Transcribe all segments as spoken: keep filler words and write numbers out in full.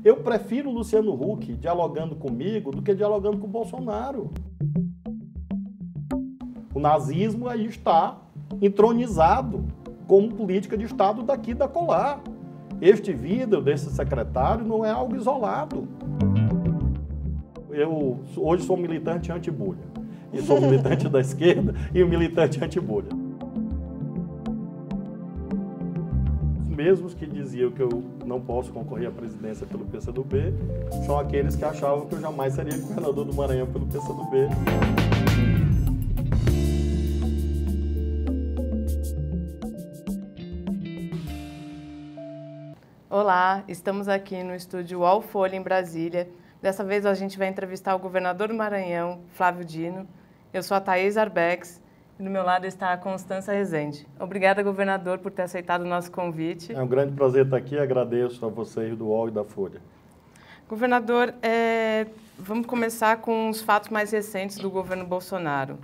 Eu prefiro o Luciano Huck dialogando comigo do que dialogando com o Bolsonaro. O nazismo aí está entronizado como política de Estado daqui e da colar. Este vídeo desse secretário não é algo isolado. Eu hoje sou militante anti-bulha. E sou militante da esquerda e um militante anti-bulha. Os mesmos que diziam que eu não posso concorrer à presidência pelo P C do B são aqueles que achavam que eu jamais seria governador do Maranhão pelo P C do B. Olá, estamos aqui no estúdio U O L Folha, em Brasília. Dessa vez a gente vai entrevistar o governador do Maranhão, Flávio Dino. Eu sou a Thaís Arbex e do meu lado está a Constância Rezende. Obrigada, governador, por ter aceitado o nosso convite. É um grande prazer estar aqui, agradeço a vocês do U O L e da Folha. Governador, é... vamos começar com os fatos mais recentes do governo Bolsonaro.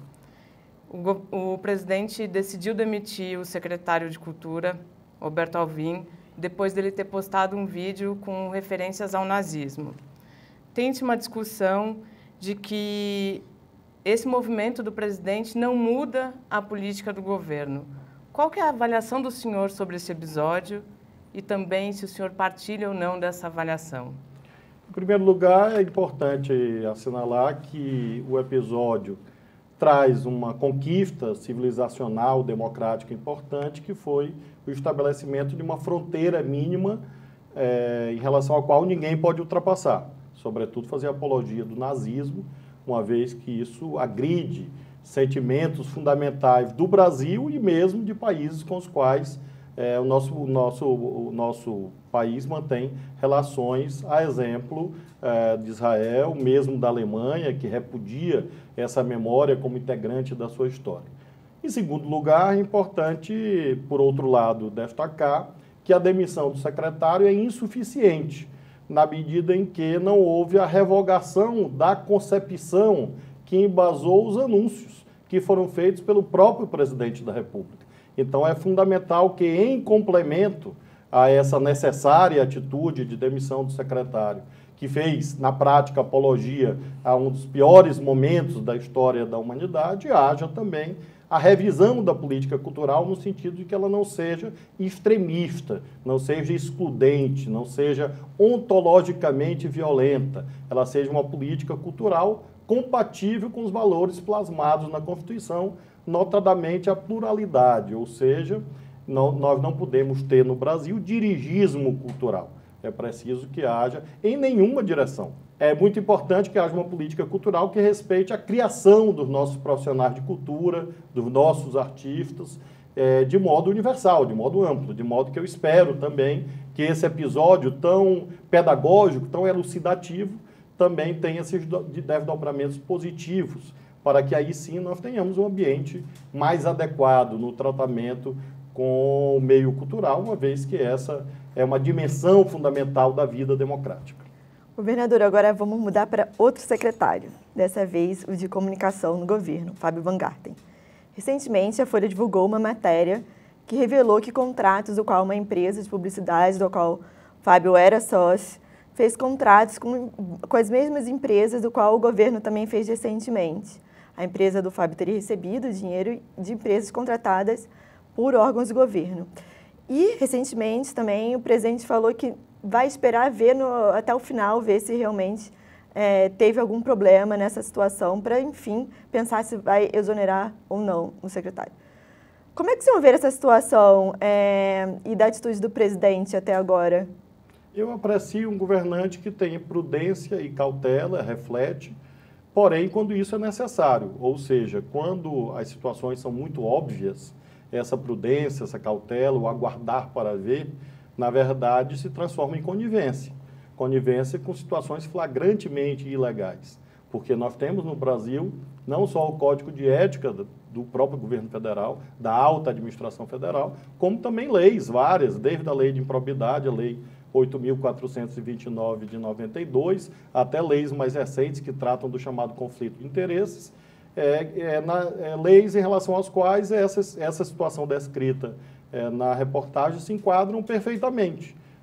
O, go... o presidente decidiu demitir o secretário de Cultura, Roberto Alvim, depois dele ter postado um vídeo com referências ao nazismo. Tem-se uma discussão de que esse movimento do presidente não muda a política do governo. Qual que é a avaliação do senhor sobre esse episódio e também se o senhor partilha ou não dessa avaliação? Em primeiro lugar, é importante assinalar que o episódio traz uma conquista civilizacional, democrática importante, que foi o estabelecimento de uma fronteira mínima é, em relação à qual ninguém pode ultrapassar. Sobretudo fazer apologia do nazismo, uma vez que isso agride sentimentos fundamentais do Brasil e mesmo de países com os quais é, o, nosso, o, nosso, o nosso país mantém relações, a exemplo é, de Israel, mesmo da Alemanha, que repudia essa memória como integrante da sua história. Em segundo lugar, é importante, por outro lado, destacar que a demissão do secretário é insuficiente, na medida em que não houve a revogação da concepção que embasou os anúncios que foram feitos pelo próprio presidente da República. Então, é fundamental que, em complemento a essa necessária atitude de demissão do secretário, que fez, na prática, apologia a um dos piores momentos da história da humanidade, haja também a revisão da política cultural no sentido de que ela não seja extremista, não seja excludente, não seja ontologicamente violenta, ela seja uma política cultural compatível com os valores plasmados na Constituição, notadamente a pluralidade, ou seja, não, nós não podemos ter no Brasil dirigismo cultural. É preciso que haja em nenhuma direção. É muito importante que haja uma política cultural que respeite a criação dos nossos profissionais de cultura, dos nossos artistas, é, de modo universal, de modo amplo, de modo que eu espero também que esse episódio tão pedagógico, tão elucidativo, também tenha esses desdobramentos positivos, para que aí sim nós tenhamos um ambiente mais adequado no tratamento com o meio cultural, uma vez que essa é uma dimensão fundamental da vida democrática. Governador, agora vamos mudar para outro secretário, dessa vez o de comunicação no governo, Fábio Van Garten. Recentemente, a Folha divulgou uma matéria que revelou que contratos do qual uma empresa de publicidade, do qual Fábio era sócio, fez contratos com, com as mesmas empresas do qual o governo também fez recentemente. A empresa do Fábio teria recebido dinheiro de empresas contratadas por órgãos do governo. E, recentemente, também o presidente falou que vai esperar ver no, até o final, ver se realmente é, teve algum problema nessa situação para, enfim, pensar se vai exonerar ou não o secretário. Como é que vocês vão ver essa situação é, e da atitude do presidente até agora? Eu aprecio um governante que tenha prudência e cautela, reflete, porém, quando isso é necessário, ou seja, quando as situações são muito óbvias, essa prudência, essa cautela, o aguardar para ver, na verdade, se transforma em conivência. Conivência com situações flagrantemente ilegais. Porque nós temos no Brasil não só o Código de Ética do próprio governo federal, da alta administração federal, como também leis várias, desde a lei de improbidade, a lei oito mil quatrocentos e vinte e nove de noventa e dois, até leis mais recentes que tratam do chamado conflito de interesses, é, é, na, é, leis em relação às quais essa, essa situação descrita é, na reportagem se enquadram perfeitamente.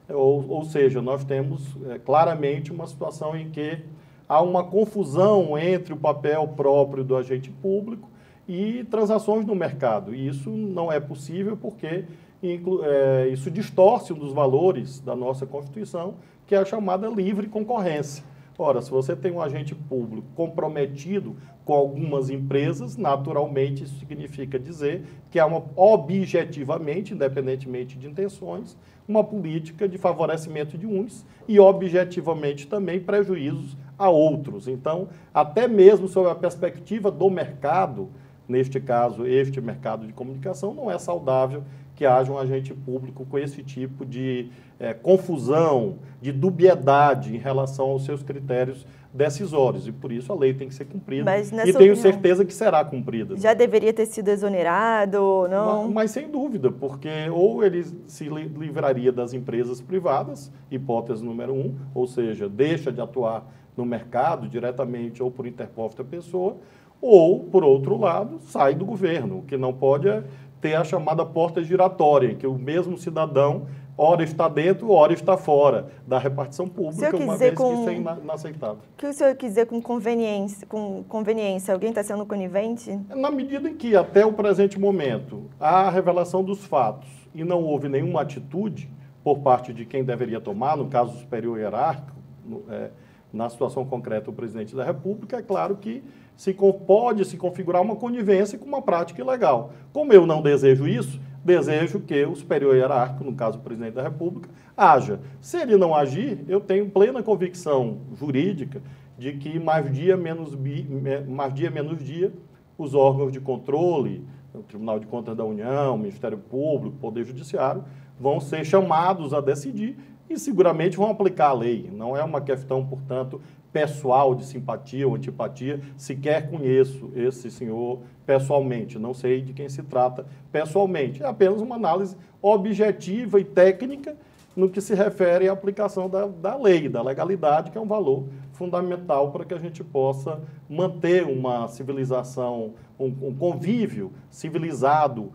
ou, ou seja, nós temos é, claramente uma situação em que há uma confusão entre o papel próprio do agente público e transações no mercado. E isso não é possível porque inclu, é, isso distorce um dos valores da nossa Constituição, que é a chamada livre concorrência. Ora, se você tem um agente público comprometido com algumas empresas, naturalmente isso significa dizer que há uma, objetivamente, independentemente de intenções, uma política de favorecimento de uns e, objetivamente, também prejuízos a outros. Então, até mesmo sob a perspectiva do mercado, neste caso, este mercado de comunicação, não é saudável que haja um agente público com esse tipo de é, confusão, de dubiedade em relação aos seus critérios decisórios. E, por isso, a lei tem que ser cumprida. Mas, e tenho opinião, certeza que será cumprida. Já deveria ter sido exonerado, não? Mas, mas, sem dúvida, porque ou ele se livraria das empresas privadas, hipótese número um, ou seja, deixa de atuar no mercado diretamente ou por interposta pessoa, ou, por outro lado, sai do governo. O que não pode é ter a chamada porta giratória, em que o mesmo cidadão ora está dentro, ora está fora da repartição pública, uma vez com... que isso é inaceitável. O que o senhor quis dizer com conveniência? Com conveniência? Alguém está sendo conivente? Na medida em que, até o presente momento, há a revelação dos fatos e não houve nenhuma atitude por parte de quem deveria tomar, no caso do superior hierárquico, no, é, na situação concreta, o presidente da República, é claro que se pode se configurar uma conivência com uma prática ilegal. Como eu não desejo isso, desejo que o superior hierárquico, no caso o presidente da República, haja. Se ele não agir, eu tenho plena convicção jurídica de que mais dia menos, bi, mais dia, menos dia os órgãos de controle, o Tribunal de Contas da União, o Ministério Público, o Poder Judiciário, vão ser chamados a decidir e seguramente vão aplicar a lei. Não é uma questão, portanto, pessoal de simpatia ou antipatia. Sequer conheço esse senhor pessoalmente, não sei de quem se trata pessoalmente. É apenas uma análise objetiva e técnica no que se refere à aplicação da, da lei, da legalidade, que é um valor fundamental para que a gente possa manter uma civilização, um, um convívio civilizado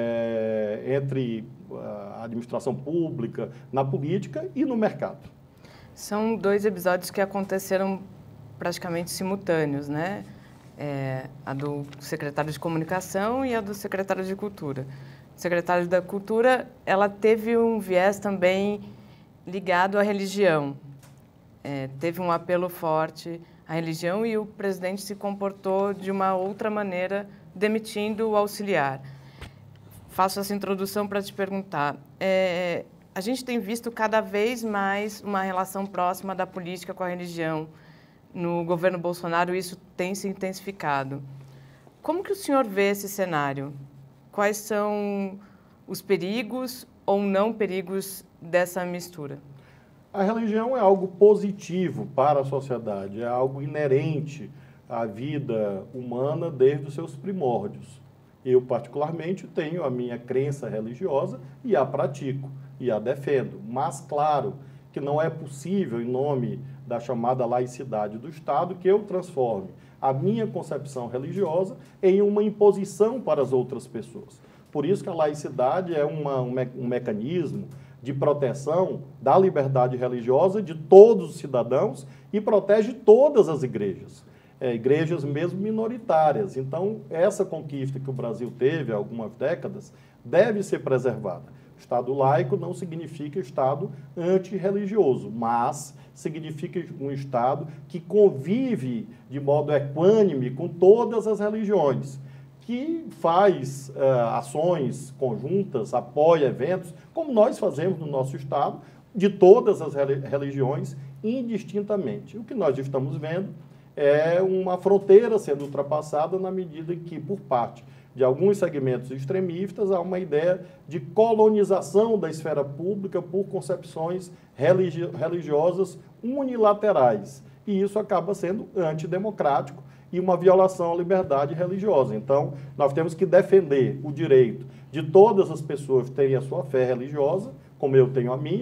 é, entre a administração pública, na política e no mercado. São dois episódios que aconteceram praticamente simultâneos, né? É, a do secretário de Comunicação e a do secretário de Cultura. O secretário da Cultura, ela teve um viés também ligado à religião. É, teve um apelo forte à religião e o presidente se comportou de uma outra maneira, demitindo o auxiliar. Faço essa introdução para te perguntar. É, a gente tem visto cada vez mais uma relação próxima da política com a religião. No governo Bolsonaro, isso tem se intensificado. Como que o senhor vê esse cenário? Quais são os perigos ou não perigos dessa mistura? A religião é algo positivo para a sociedade, é algo inerente à vida humana desde os seus primórdios. Eu, particularmente, tenho a minha crença religiosa e a pratico, e a defendo. Mas, claro, que não é possível, em nome da chamada laicidade do Estado, que eu transforme a minha concepção religiosa em uma imposição para as outras pessoas. Por isso que a laicidade é uma, um, me, um mecanismo de proteção da liberdade religiosa de todos os cidadãos e protege todas as igrejas. É, igrejas mesmo minoritárias. Então, essa conquista que o Brasil teve há algumas décadas deve ser preservada. Estado laico não significa Estado antirreligioso, mas significa um Estado que convive de modo equânime com todas as religiões, que faz uh, ações conjuntas, apoia eventos, como nós fazemos no nosso Estado, de todas as religiões, indistintamente. O que nós estamos vendo é uma fronteira sendo ultrapassada na medida em que, por parte de alguns segmentos extremistas, há uma ideia de colonização da esfera pública por concepções religi- religiosas unilaterais. E isso acaba sendo antidemocrático e uma violação à liberdade religiosa. Então, nós temos que defender o direito de todas as pessoas terem a sua fé religiosa, como eu tenho a minha,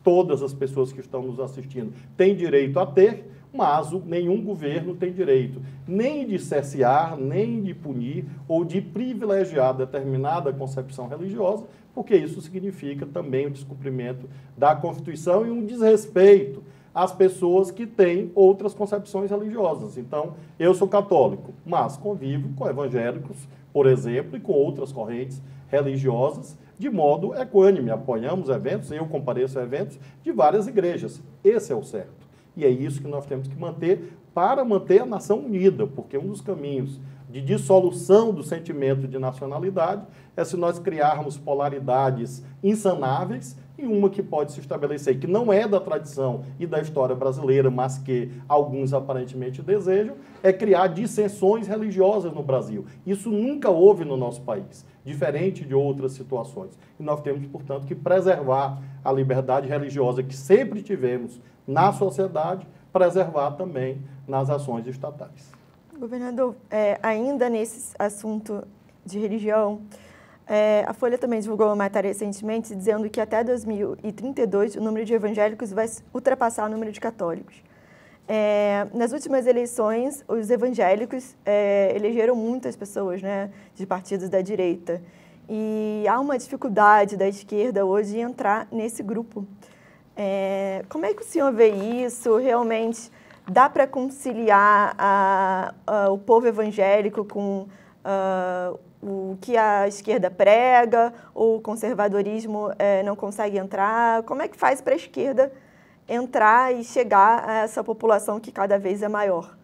todas as pessoas que estão nos assistindo têm direito a ter, mas o, nenhum governo tem direito nem de cercear, nem de punir ou de privilegiar determinada concepção religiosa, porque isso significa também o descumprimento da Constituição e um desrespeito às pessoas que têm outras concepções religiosas. Então, eu sou católico, mas convivo com evangélicos, por exemplo, e com outras correntes religiosas, de modo equânime. Apoiamos eventos, eu compareço a eventos de várias igrejas. Esse é o certo. E é isso que nós temos que manter para manter a nação unida, porque um dos caminhos de dissolução do sentimento de nacionalidade é se nós criarmos polaridades insanáveis e uma que pode se estabelecer, que não é da tradição e da história brasileira, mas que alguns aparentemente desejam, é criar dissensões religiosas no Brasil. Isso nunca houve no nosso país, diferente de outras situações. E nós temos, portanto, que preservar a liberdade religiosa que sempre tivemos na sociedade, preservar também nas ações estatais. Governador, é, ainda nesse assunto de religião, é, a Folha também divulgou uma matéria recentemente dizendo que até dois mil e trinta e dois o número de evangélicos vai ultrapassar o número de católicos. É, nas últimas eleições, os evangélicos é, elegeram muitas pessoas, né, de partidos da direita. E há uma dificuldade da esquerda hoje em entrar nesse grupo. É, como é que o senhor vê isso? Realmente dá para conciliar a, a, o povo evangélico com a, o que a esquerda prega, ou o conservadorismo é, não consegue entrar? Como é que faz para a esquerda entrar e chegar a essa população que cada vez é maior?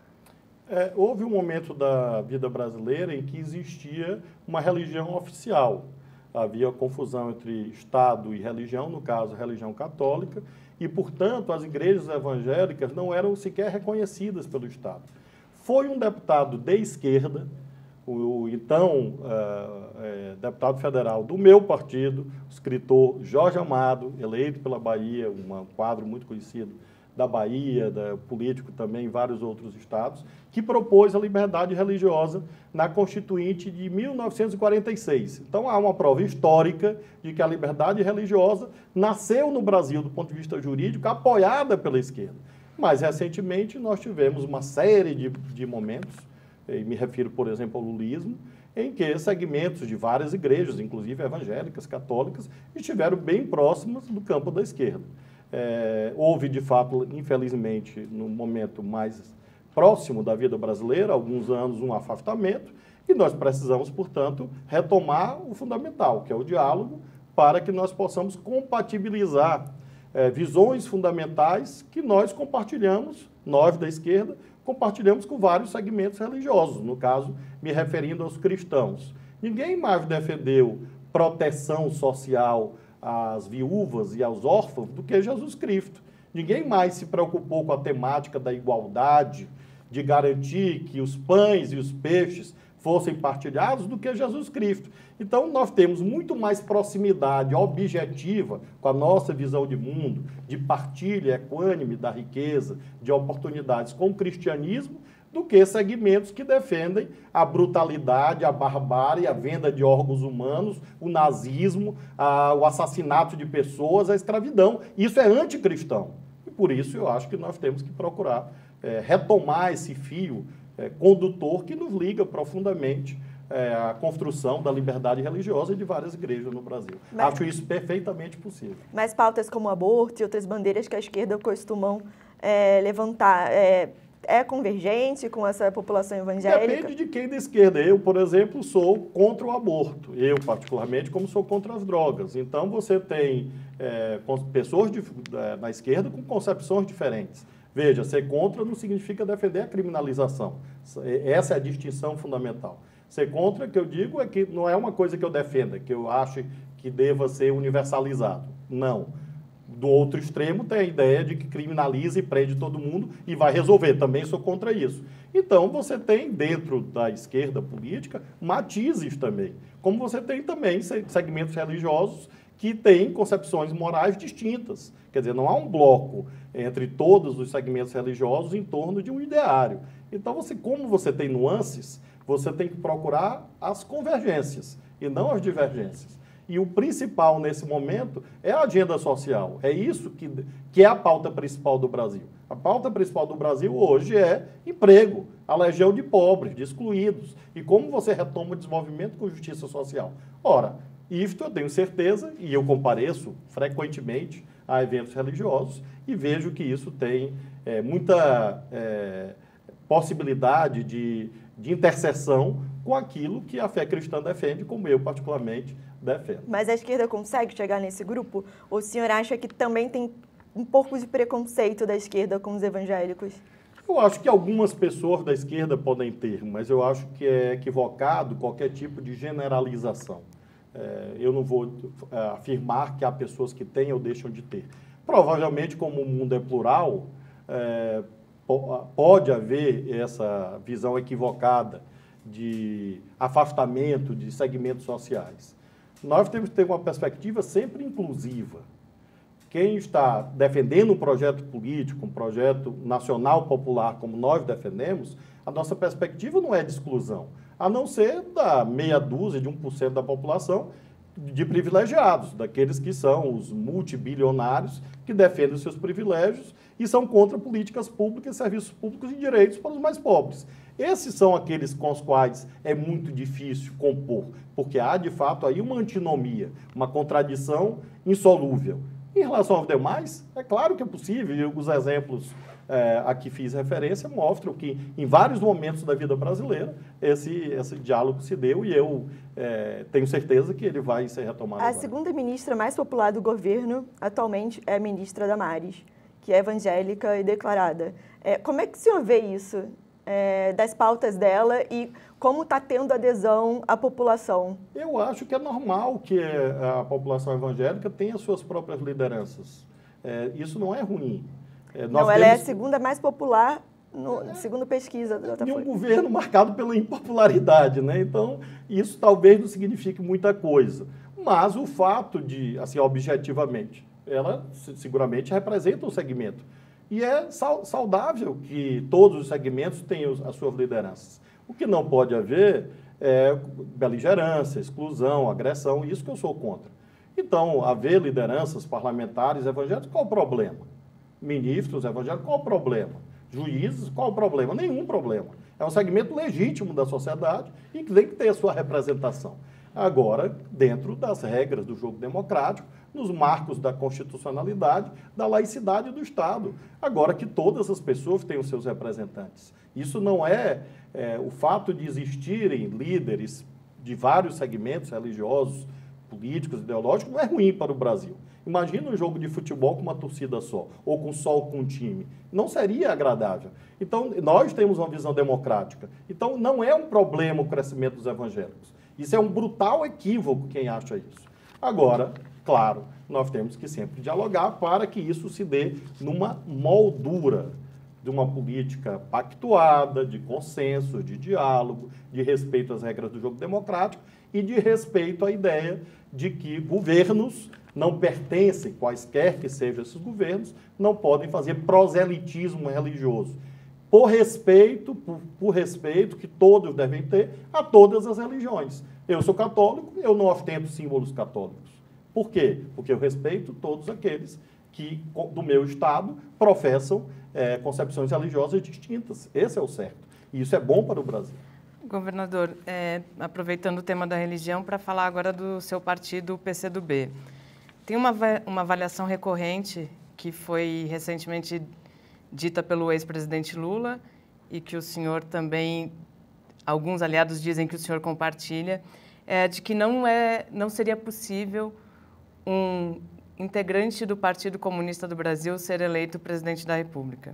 É, houve um momento da vida brasileira em que existia uma religião oficial. Havia confusão entre Estado e religião, no caso, a religião católica, e, portanto, as igrejas evangélicas não eram sequer reconhecidas pelo Estado. Foi um deputado de esquerda, o, o então uh, é, deputado federal do meu partido, o escritor Jorge Amado, eleito pela Bahia, um quadro muito conhecido da Bahia, da, político também em vários outros estados, que propôs a liberdade religiosa na Constituinte de mil novecentos e quarenta e seis. Então, há uma prova histórica de que a liberdade religiosa nasceu no Brasil, do ponto de vista jurídico, apoiada pela esquerda. Mas, recentemente, nós tivemos uma série de, de momentos, e me refiro, por exemplo, ao lulismo, em que segmentos de várias igrejas, inclusive evangélicas, católicas, estiveram bem próximas do campo da esquerda. É, houve, de fato, infelizmente, no momento mais próximo da vida brasileira, há alguns anos, um afastamento, e nós precisamos, portanto, retomar o fundamental, que é o diálogo, para que nós possamos compatibilizar é, visões fundamentais que nós compartilhamos, nós da esquerda, compartilhamos com vários segmentos religiosos, no caso, me referindo aos cristãos. Ninguém mais defendeu proteção social às viúvas e aos órfãos do que Jesus Cristo. Ninguém mais se preocupou com a temática da igualdade, de garantir que os pães e os peixes fossem partilhados do que Jesus Cristo. Então, nós temos muito mais proximidade objetiva com a nossa visão de mundo, de partilha equânime da riqueza, de oportunidades com o cristianismo, do que segmentos que defendem a brutalidade, a barbárie, a venda de órgãos humanos, o nazismo, a, o assassinato de pessoas, a escravidão. Isso é anticristão. E por isso eu acho que nós temos que procurar é, retomar esse fio é, condutor que nos liga profundamente é, à construção da liberdade religiosa de várias igrejas no Brasil. Mas, acho isso perfeitamente possível. Mas pautas como aborto e outras bandeiras que a esquerda costumam é, levantar... É... É convergente com essa população evangélica? Depende de quem da esquerda. Eu, por exemplo, sou contra o aborto. Eu, particularmente, como sou contra as drogas. Então, você tem é, pessoas de, é, na esquerda com concepções diferentes. Veja, ser contra não significa defender a criminalização. Essa é a distinção fundamental. Ser contra, que eu digo, é que não é uma coisa que eu defenda, que eu acho que deva ser universalizado. Não. Do outro extremo tem a ideia de que criminaliza e prende todo mundo e vai resolver. Também sou contra isso. Então, você tem dentro da esquerda política matizes também. Como você tem também segmentos religiosos que têm concepções morais distintas. Quer dizer, não há um bloco entre todos os segmentos religiosos em torno de um ideário. Então, você, como você tem nuances, você tem que procurar as convergências e não as divergências. E o principal nesse momento é a agenda social. É isso que, que é a pauta principal do Brasil. A pauta principal do Brasil hoje é emprego, a legião de pobres, de excluídos. E como você retoma o desenvolvimento com justiça social? Ora, isto eu tenho certeza, e eu compareço frequentemente a eventos religiosos e vejo que isso tem é, muita é, possibilidade de, de interseção com aquilo que a fé cristã defende, como eu particularmente defendo. Mas a esquerda consegue chegar nesse grupo? Ou o senhor acha que também tem um pouco de preconceito da esquerda com os evangélicos? Eu acho que algumas pessoas da esquerda podem ter, mas eu acho que é equivocado qualquer tipo de generalização. É, eu não vou é, afirmar que há pessoas que têm ou deixam de ter. Provavelmente, como o mundo é plural, é, pode haver essa visão equivocada de afastamento de segmentos sociais. Nós temos que ter uma perspectiva sempre inclusiva. Quem está defendendo um projeto político, um projeto nacional popular, como nós defendemos, a nossa perspectiva não é de exclusão, a não ser da meia dúzia, de um por cento da população, de privilegiados, daqueles que são os multibilionários que defendem os seus privilégios e são contra políticas públicas, serviços públicos e direitos para os mais pobres. Esses são aqueles com os quais é muito difícil compor, porque há, de fato, aí uma antinomia, uma contradição insolúvel. Em relação aos demais, é claro que é possível, e os exemplos é, a que fiz referência mostram que, em vários momentos da vida brasileira, esse, esse diálogo se deu e eu é, tenho certeza que ele vai ser retomado. A agora. segunda ministra mais popular do governo, atualmente, é a ministra Damares, que é evangélica e declarada. É, como é que o senhor vê isso, é, das pautas dela e como está tendo adesão à população? Eu acho que é normal que a população evangélica tenha suas próprias lideranças. É, isso não é ruim. É, nós não, ela temos... é a segunda mais popular, no, é, segundo pesquisa da de um governo marcado pela impopularidade, né? Então, isso talvez não signifique muita coisa. Mas o fato de, assim, objetivamente, ela seguramente representa um segmento. E é saudável que todos os segmentos tenham as suas lideranças. O que não pode haver é beligerância, exclusão, agressão, isso que eu sou contra. Então, haver lideranças parlamentares evangélicas, qual o problema? Ministros evangélicos, qual o problema? Juízes, qual o problema? Nenhum problema. É um segmento legítimo da sociedade e que tem que ter a sua representação. Agora, dentro das regras do jogo democrático, nos marcos da constitucionalidade, da laicidade do Estado. Agora que todas as pessoas têm os seus representantes. Isso não é, é o fato de existirem líderes de vários segmentos religiosos, políticos, ideológicos, não é ruim para o Brasil. Imagina um jogo de futebol com uma torcida só, ou com só com um time. Não seria agradável. Então, nós temos uma visão democrática. Então, não é um problema o crescimento dos evangélicos. Isso é um brutal equívoco quem acha isso. Agora, claro, nós temos que sempre dialogar para que isso se dê numa moldura de uma política pactuada, de consenso, de diálogo, de respeito às regras do jogo democrático e de respeito à ideia de que governos não pertencem, quaisquer que sejam esses governos, não podem fazer proselitismo religioso. Por respeito, por, por respeito que todos devem ter a todas as religiões. Eu sou católico, eu não ostento símbolos católicos. Por quê? Porque eu respeito todos aqueles que, do meu Estado, professam é, concepções religiosas distintas. Esse é o certo. E isso é bom para o Brasil. Governador, é, aproveitando o tema da religião, para falar agora do seu partido, o P C do B. Tem uma, uma avaliação recorrente que foi recentemente dita pelo ex-presidente Lula e que o senhor também, alguns aliados dizem que o senhor compartilha, é de que não, é, não seria possível um integrante do Partido Comunista do Brasil ser eleito presidente da República,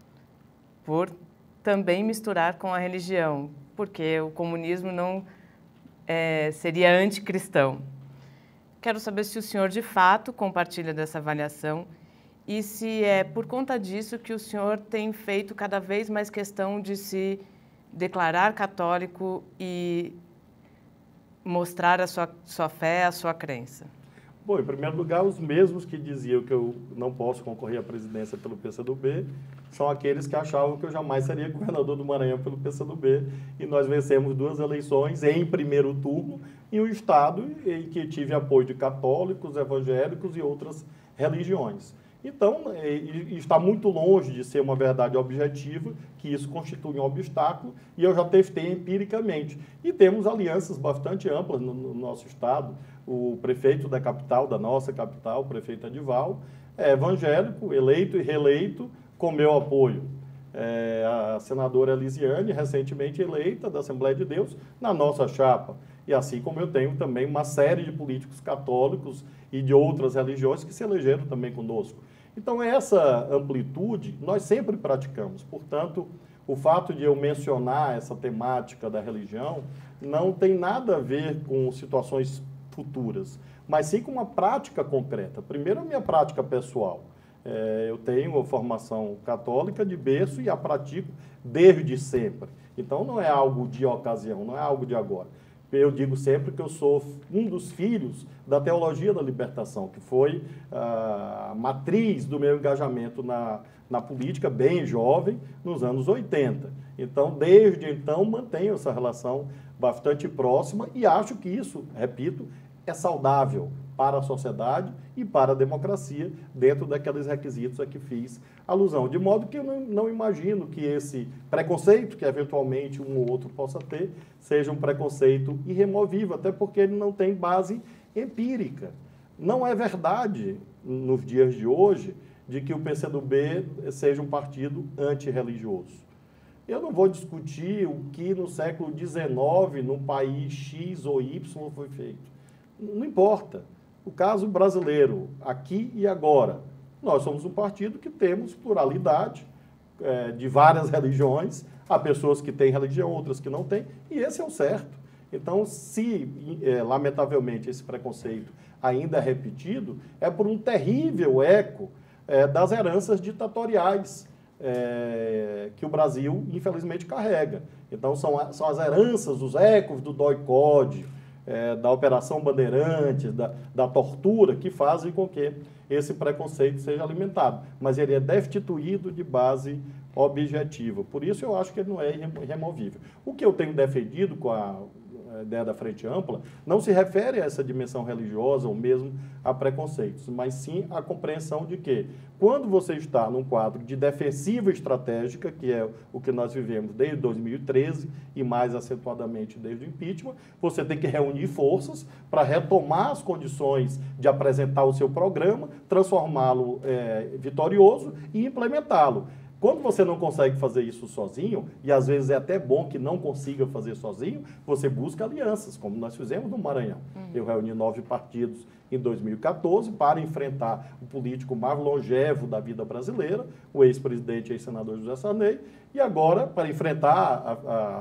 por também misturar com a religião, porque o comunismo não é, seria anticristão. Quero saber se o senhor, de fato, compartilha dessa avaliação e se é por conta disso que o senhor tem feito cada vez mais questão de se declarar católico e mostrar a sua, sua fé, a sua crença. Bom, em primeiro lugar, os mesmos que diziam que eu não posso concorrer à presidência pelo P C do B são aqueles que achavam que eu jamais seria governador do Maranhão pelo P C do B e nós vencemos duas eleições em primeiro turno em um Estado em que tive apoio de católicos, evangélicos e outras religiões. Então, está muito longe de ser uma verdade objetiva, que isso constitui um obstáculo, e eu já testei empiricamente. E temos alianças bastante amplas no, no nosso Estado. O prefeito da capital, da nossa capital, o prefeito Adival, é evangélico, eleito e reeleito, com meu apoio. É, a senadora Elisiane, recentemente eleita da Assembleia de Deus, na nossa chapa. E assim como eu tenho também uma série de políticos católicos e de outras religiões que se elegeram também conosco. Então, essa amplitude nós sempre praticamos. Portanto, o fato de eu mencionar essa temática da religião não tem nada a ver com situações futuras, mas sim com uma prática concreta. Primeiro, a minha prática pessoal. É, eu tenho uma formação católica de berço e a pratico desde sempre. Então, não é algo de ocasião, não é algo de agora. Eu digo sempre que eu sou um dos filhos da teologia da libertação, que foi a matriz do meu engajamento na, na política, bem jovem, nos anos oitenta. Então, desde então, mantenho essa relação bastante próxima e acho que isso, repito, é saudável para a sociedade e para a democracia, dentro daqueles requisitos a que fiz alusão. De modo que eu não, não imagino que esse preconceito, que eventualmente um ou outro possa ter, seja um preconceito irremovível, até porque ele não tem base empírica. Não é verdade, nos dias de hoje, de que o P C do B seja um partido antirreligioso. Eu não vou discutir o que no século dezenove, num país X ou Y, foi feito. Não importa. O caso brasileiro, aqui e agora, nós somos um partido que temos pluralidade é, de várias religiões, há pessoas que têm religião, outras que não têm, e esse é o certo. Então, se, é, lamentavelmente, esse preconceito ainda é repetido, é por um terrível eco é, das heranças ditatoriais é, que o Brasil, infelizmente, carrega. Então, são, são as heranças, os ecos do doicode, É, da Operação Bandeirantes, da, da tortura, que fazem com que esse preconceito seja alimentado. Mas ele é destituído de base objetiva. Por isso, eu acho que ele não é irremovível. O que eu tenho defendido com a ideia da Frente Ampla não se refere a essa dimensão religiosa ou mesmo a preconceitos, mas sim a compreensão de que, quando você está num quadro de defensiva estratégica, que é o que nós vivemos desde dois mil e treze e mais acentuadamente desde o impeachment, você tem que reunir forças para retomar as condições de apresentar o seu programa, transformá-lo é, vitorioso e implementá-lo. Quando você não consegue fazer isso sozinho, e às vezes é até bom que não consiga fazer sozinho, você busca alianças, como nós fizemos no Maranhão. Uhum. Eu reuni nove partidos em dois mil e quatorze para enfrentar o político mais longevo da vida brasileira, o ex-presidente e ex-senador José Sarney, e agora, para enfrentar a,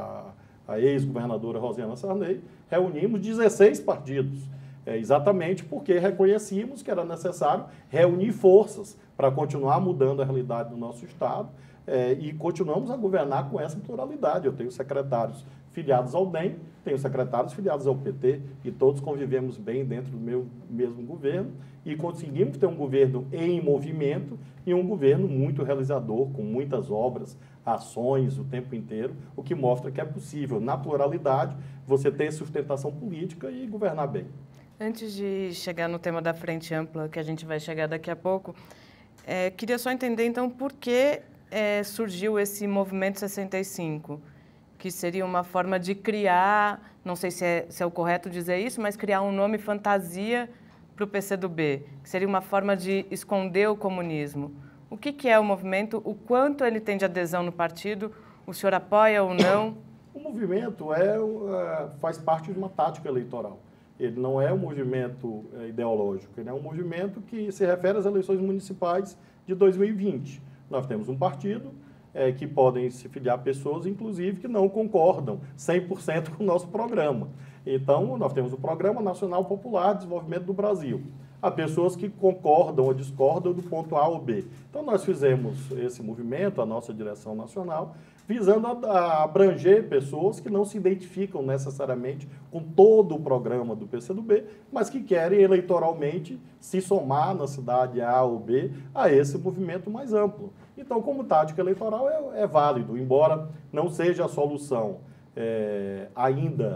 a, a ex-governadora Rosiana Sarney, reunimos dezesseis partidos. É, exatamente porque reconhecíamos que era necessário reunir forças para continuar mudando a realidade do nosso Estado é, e continuamos a governar com essa pluralidade. Eu tenho secretários filiados ao D E M, tenho secretários filiados ao P T e todos convivemos bem dentro do meu mesmo governo e conseguimos ter um governo em movimento e um governo muito realizador, com muitas obras, ações o tempo inteiro, o que mostra que é possível, na pluralidade, você ter sustentação política e governar bem. Antes de chegar no tema da Frente Ampla, que a gente vai chegar daqui a pouco, é, queria só entender, então, por que é, surgiu esse Movimento sessenta e cinco, que seria uma forma de criar, não sei se é, se é o correto dizer isso, mas criar um nome fantasia para o P C do B, que seria uma forma de esconder o comunismo. O que, que é o movimento? O quanto ele tem de adesão no partido? O senhor apoia ou não? O movimento é, é, faz parte de uma tática eleitoral. Ele não é um movimento é, ideológico, ele é um movimento que se refere às eleições municipais de dois mil e vinte. Nós temos um partido é, que podem se filiar pessoas, inclusive, que não concordam cem por cento com o nosso programa. Então, nós temos o Programa Nacional Popular de Desenvolvimento do Brasil. Há pessoas que concordam ou discordam do ponto A ou B. Então, nós fizemos esse movimento, a nossa direção nacional, visando a abranger pessoas que não se identificam necessariamente com todo o programa do P C do B, mas que querem eleitoralmente se somar na cidade A ou B a esse movimento mais amplo. Então, como tática eleitoral, é, é válido, embora não seja a solução é, ainda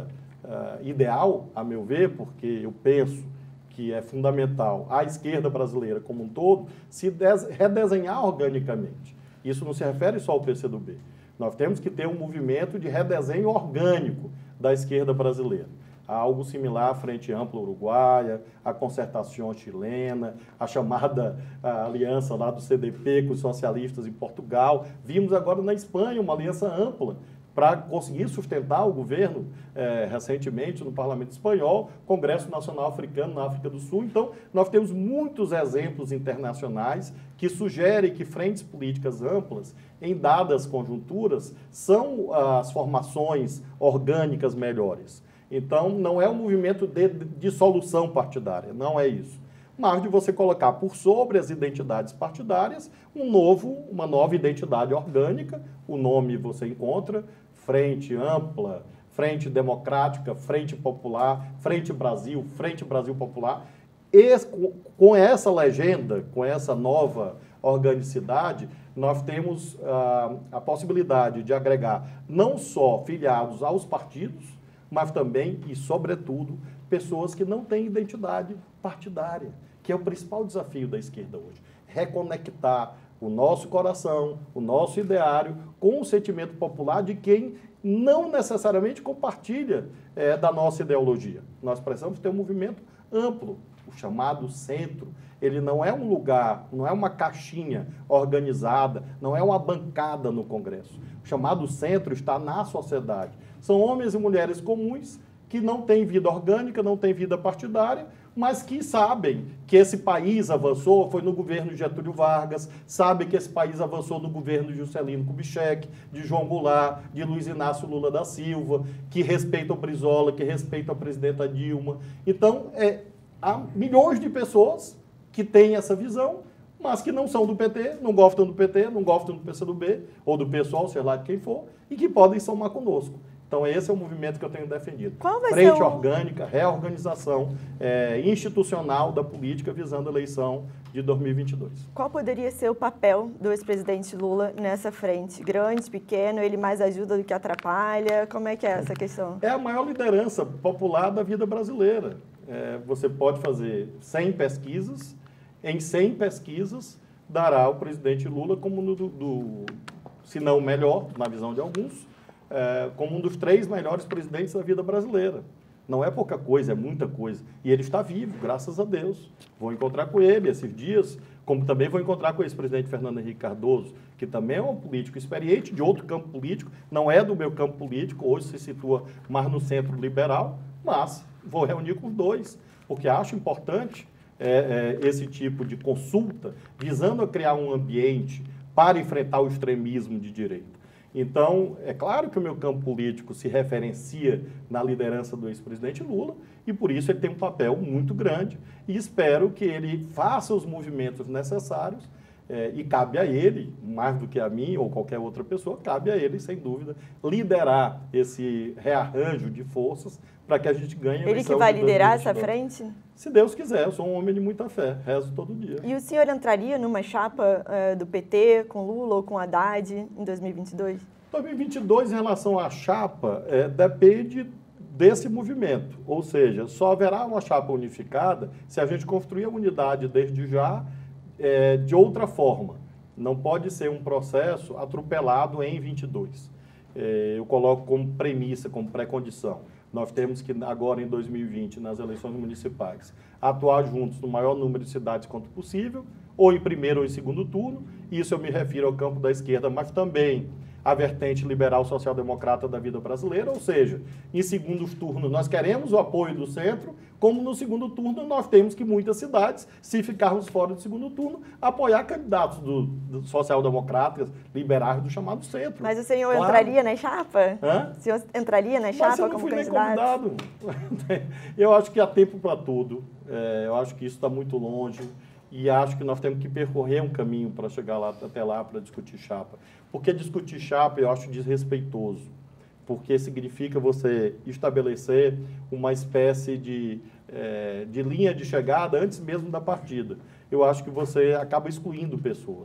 uh, ideal, a meu ver, porque eu penso que é fundamental a esquerda brasileira como um todo se redesenhar organicamente. Isso não se refere só ao P C do B. Nós temos que ter um movimento de redesenho orgânico da esquerda brasileira. Há algo similar à Frente Ampla Uruguaia, à Concertação Chilena, a chamada a aliança lá do C D P com os socialistas em Portugal. Vimos agora na Espanha uma aliança ampla para conseguir sustentar o governo eh, recentemente no Parlamento Espanhol, Congresso Nacional Africano na África do Sul. Então, nós temos muitos exemplos internacionais que sugerem que frentes políticas amplas, em dadas conjunturas, são as formações orgânicas melhores. Então, não é um movimento de dissolução partidária, não é isso. Mas de você colocar por sobre as identidades partidárias um novo, uma nova identidade orgânica, o nome você encontra, Frente Ampla, Frente Democrática, Frente Popular, Frente Brasil, Frente Brasil Popular. Esse, com essa legenda, com essa nova organicidade, nós temos ah, a possibilidade de agregar não só filiados aos partidos, mas também e, sobretudo, pessoas que não têm identidade partidária, que é o principal desafio da esquerda hoje. Reconectar o nosso coração, o nosso ideário, com o sentimento popular de quem não necessariamente compartilha é, da nossa ideologia. Nós precisamos ter um movimento amplo, o chamado centro. Ele não é um lugar, não é uma caixinha organizada, não é uma bancada no Congresso. O chamado centro está na sociedade. São homens e mulheres comuns que não têm vida orgânica, não têm vida partidária, mas que sabem que esse país avançou, foi no governo de Getúlio Vargas, sabem que esse país avançou no governo de Juscelino Kubitschek, de João Goulart, de Luiz Inácio Lula da Silva, que respeitam o Brizola, que respeitam a presidenta Dilma. Então, é, há milhões de pessoas que têm essa visão, mas que não são do P T, não gostam do P T, não gostam do P C do B, ou do PSOL, sei lá de quem for, e que podem somar conosco. Então, esse é o movimento que eu tenho defendido. Qual vai Frente ser o... orgânica, reorganização é, institucional da política visando a eleição de dois mil e vinte e dois. Qual poderia ser o papel do ex-presidente Lula nessa frente? Grande, pequeno, ele mais ajuda do que atrapalha? Como é que é essa questão? É a maior liderança popular da vida brasileira. É, você pode fazer cem pesquisas, em cem pesquisas dará o presidente Lula como, no, do, do, se não o melhor, na visão de alguns, É, como um dos três melhores presidentes da vida brasileira. Não é pouca coisa, é muita coisa. E ele está vivo, graças a Deus. Vou encontrar com ele esses dias, como também vou encontrar com o ex-presidente Fernando Henrique Cardoso, que também é um político experiente de outro campo político, não é do meu campo político, hoje se situa mais no centro liberal, mas vou reunir com os dois, porque acho importante é, é, esse tipo de consulta, visando a criar um ambiente para enfrentar o extremismo de direita. Então, é claro que o meu campo político se referencia na liderança do ex-presidente Lula e, por isso, ele tem um papel muito grande e espero que ele faça os movimentos necessários é, e cabe a ele, mais do que a mim ou qualquer outra pessoa, cabe a ele, sem dúvida, liderar esse rearranjo de forças para que a gente ganhe a eleição. Ele que vai liderar essa frente? Se Deus quiser, eu sou um homem de muita fé, rezo todo dia. E o senhor entraria numa chapa uh, do P T com Lula ou com Haddad em dois mil e vinte e dois? dois mil e vinte e dois, em relação à chapa, é, depende desse movimento. Ou seja, só haverá uma chapa unificada se a gente construir a unidade desde já é, de outra forma. Não pode ser um processo atropelado em vinte e dois. É, eu coloco como premissa, como pré-condição. Nós temos que, agora em dois mil e vinte, nas eleições municipais, atuar juntos no maior número de cidades quanto possível, ou em primeiro ou em segundo turno. Isso eu me refiro ao campo da esquerda, mas também a vertente liberal social-democrata da vida brasileira, ou seja, em segundos turnos nós queremos o apoio do centro, como no segundo turno nós temos que muitas cidades, se ficarmos fora do segundo turno, apoiar candidatos do, do social-democratas, liberais do chamado centro. Mas o senhor claro. entraria na chapa? Hã? O senhor entraria na chapa Mas eu não como fui candidato? nem convidado. Eu acho que há tempo para tudo, é, eu acho que isso está muito longe. E acho que nós temos que percorrer um caminho para chegar lá, até lá para discutir chapa. Porque discutir chapa eu acho desrespeitoso, porque significa você estabelecer uma espécie de, é, de linha de chegada antes mesmo da partida. Eu acho que você acaba excluindo pessoas.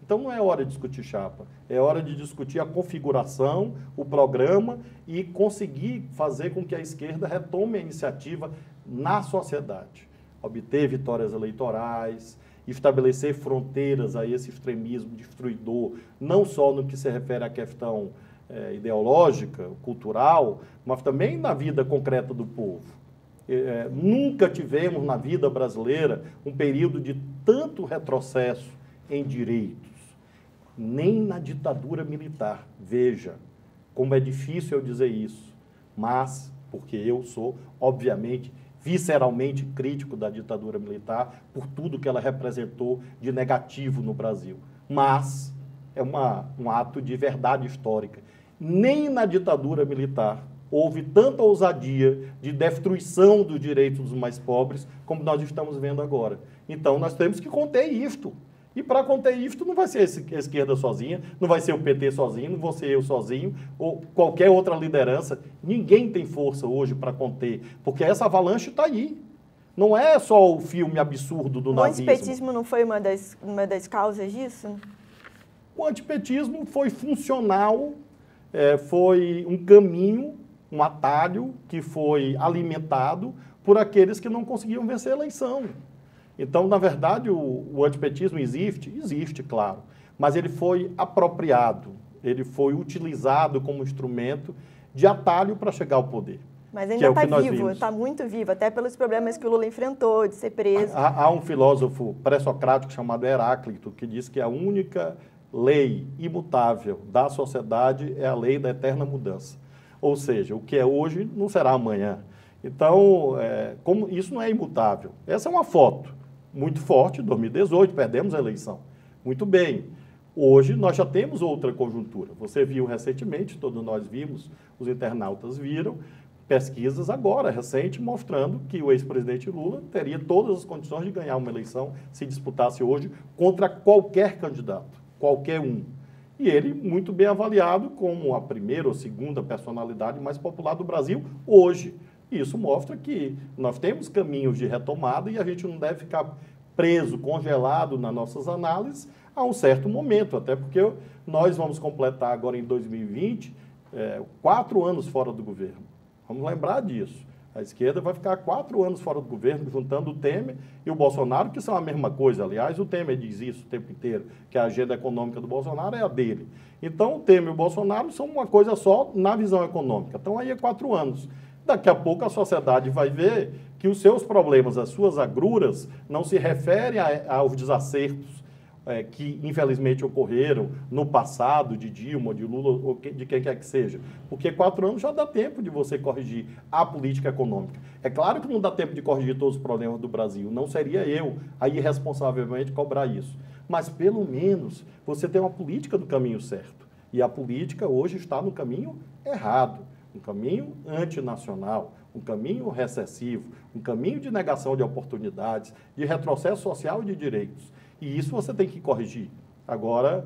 Então não é hora de discutir chapa, é hora de discutir a configuração, o programa e conseguir fazer com que a esquerda retome a iniciativa na sociedade. Obter vitórias eleitorais, estabelecer fronteiras a esse extremismo destruidor, não só no que se refere à questão é, ideológica, cultural, mas também na vida concreta do povo. É, nunca tivemos na vida brasileira um período de tanto retrocesso em direitos, nem na ditadura militar. Veja como é difícil eu dizer isso, mas porque eu sou, obviamente, visceralmente crítico da ditadura militar por tudo que ela representou de negativo no Brasil. Mas é uma, um ato de verdade histórica. Nem na ditadura militar houve tanta ousadia de destruição dos direitos dos mais pobres como nós estamos vendo agora. Então, nós temos que conter isto. E para conter isto, não vai ser a esquerda sozinha, não vai ser o P T sozinho, não vou ser eu sozinho, ou qualquer outra liderança. Ninguém tem força hoje para conter, porque essa avalanche está aí. Não é só o filme absurdo do nazismo. O antipetismo não foi uma das, uma das causas disso? O antipetismo foi funcional, é, foi um caminho, um atalho que foi alimentado por aqueles que não conseguiam vencer a eleição. Então, na verdade, o, o antipetismo existe? Existe, claro, mas ele foi apropriado, ele foi utilizado como instrumento de atalho para chegar ao poder. Mas ainda está é vivo, está muito vivo, até pelos problemas que o Lula enfrentou, de ser preso. Há, há um filósofo pré-socrático chamado Heráclito, que diz que a única lei imutável da sociedade é a lei da eterna mudança. Ou seja, o que é hoje não será amanhã. Então, é, como isso não é imutável. Essa é uma foto muito forte, dois mil e dezoito, perdemos a eleição. Muito bem. Hoje nós já temos outra conjuntura. Você viu recentemente, todos nós vimos, os internautas viram, pesquisas agora, recentes, mostrando que o ex-presidente Lula teria todas as condições de ganhar uma eleição se disputasse hoje contra qualquer candidato, qualquer um. E ele muito bem avaliado como a primeira ou segunda personalidade mais popular do Brasil hoje. Isso mostra que nós temos caminhos de retomada e a gente não deve ficar preso, congelado nas nossas análises a um certo momento, até porque nós vamos completar agora em dois mil e vinte é, quatro anos fora do governo. Vamos lembrar disso. A esquerda vai ficar quatro anos fora do governo, juntando o Temer e o Bolsonaro, que são a mesma coisa. Aliás, o Temer diz isso o tempo inteiro, que a agenda econômica do Bolsonaro é a dele. Então, o Temer e o Bolsonaro são uma coisa só na visão econômica. Então, aí é quatro anos. Daqui a pouco a sociedade vai ver que os seus problemas, as suas agruras, não se referem a, aos desacertos é, que, infelizmente, ocorreram no passado de Dilma, de Lula, ou de quem quer que seja. Porque quatro anos já dá tempo de você corrigir a política econômica. É claro que não dá tempo de corrigir todos os problemas do Brasil. Não seria eu, aí, irresponsavelmente, cobrar isso. Mas, pelo menos, você tem uma política do caminho certo. E a política hoje está no caminho errado. Um caminho antinacional, um caminho recessivo, um caminho de negação de oportunidades, de retrocesso social e de direitos. E isso você tem que corrigir. Agora,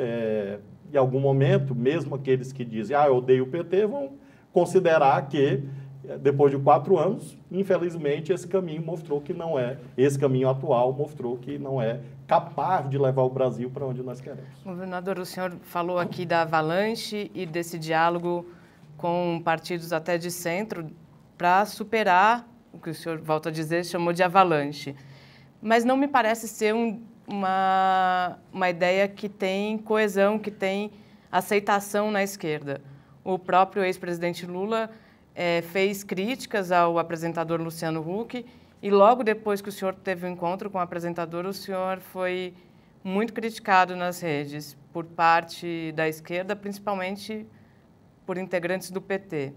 é, em algum momento, mesmo aqueles que dizem, ah, eu odeio o P T, vão considerar que, depois de quatro anos, infelizmente, esse caminho mostrou que não é, esse caminho atual mostrou que não é capaz de levar o Brasil para onde nós queremos. Governador, o senhor falou aqui da avalanche e desse diálogo com partidos até de centro, para superar o que o senhor, volta a dizer, chamou de avalanche. Mas não me parece ser um, uma, uma ideia que tem coesão, que tem aceitação na esquerda. O próprio ex-presidente Lula é, fez críticas ao apresentador Luciano Huck e logo depois que o senhor teve um encontro com o apresentador, o senhor foi muito criticado nas redes por parte da esquerda, principalmente por integrantes do P T.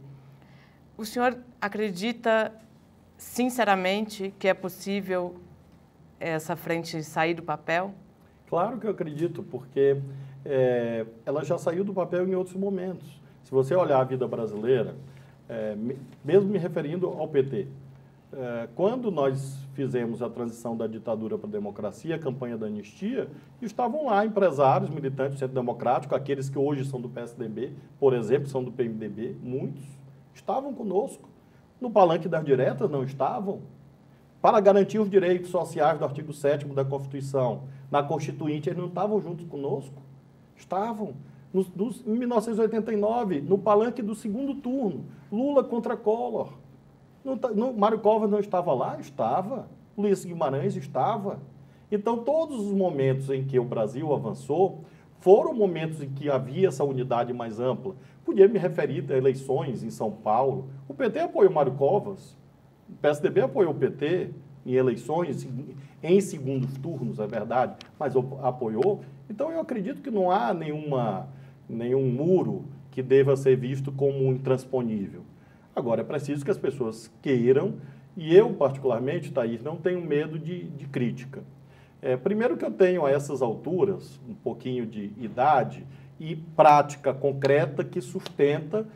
O senhor acredita, sinceramente, que é possível essa frente sair do papel? Claro que eu acredito, porque é, ela já saiu do papel em outros momentos. Se você olhar a vida brasileira, é, mesmo me referindo ao P T, é, quando nós fizemos a transição da ditadura para a democracia, a campanha da anistia, estavam lá empresários, militantes do Centro Democrático, aqueles que hoje são do P S D B, por exemplo, são do P M D B, muitos estavam conosco. No palanque das diretas não estavam. para garantir os direitos sociais do artigo sétimo da Constituição, na Constituinte, eles não estavam juntos conosco? Estavam. Nos, nos, em mil novecentos e oitenta e nove, no palanque do segundo turno, Lula contra Collor. Não, não, Mário Covas não estava lá? Estava. Luiz Guimarães estava. Então, todos os momentos em que o Brasil avançou foram momentos em que havia essa unidade mais ampla. Podia me referir a eleições em São Paulo. O P T apoiou Mário Covas, o P S D B apoiou o P T em eleições, em segundos turnos, é verdade, mas apoiou. Então, eu acredito que não há nenhuma, nenhum muro que deva ser visto como intransponível. Agora, é preciso que as pessoas queiram, e eu, particularmente, Thaís, não tenho medo de, de crítica. É, primeiro que eu tenho a essas alturas, um pouquinho de idade e prática concreta que sustenta